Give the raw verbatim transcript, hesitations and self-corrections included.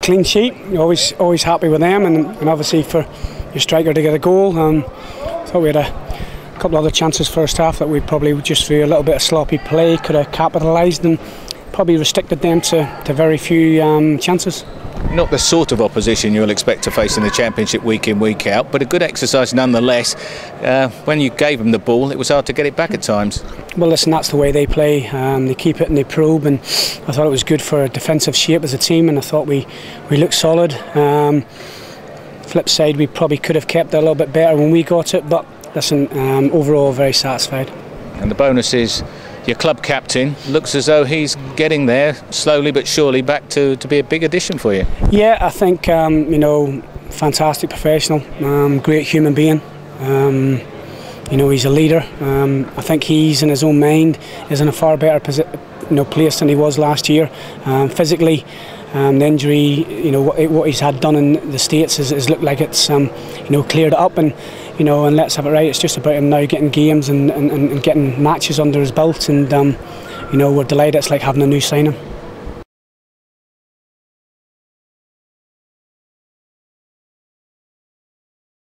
clean sheet. You're always always happy with them, and, and obviously for your striker to get a goal. Um, I thought we had a couple of other chances first half that we probably just through a little bit of sloppy play could have capitalised and probably restricted them to, to very few um, chances. Not the sort of opposition you'll expect to face in the Championship week in, week out, but a good exercise nonetheless. Uh, when you gave them the ball, it was hard to get it back at times. Well, listen, that's the way they play. Um, they keep it and they probe, and I thought it was good for a defensive shape as a team, and I thought we, we looked solid. Um, flip side, we probably could have kept it a little bit better when we got it, but listen, um, overall very satisfied. And the bonus is your club captain looks as though he's getting there slowly but surely back to, to be a big addition for you. Yeah, I think um, you know, fantastic professional, um, great human being. Um, you know, he's a leader. Um, I think he's in his own mind is in a far better posi you know, place than he was last year. Um, physically, um, the injury, you know, what, what he's had done in the States has, has looked like it's um, you know, cleared up, and you know, and let's have it right. It's just about him now getting games and, and, and getting matches under his belt, and um, you know, we're delighted. It's like having a new signing.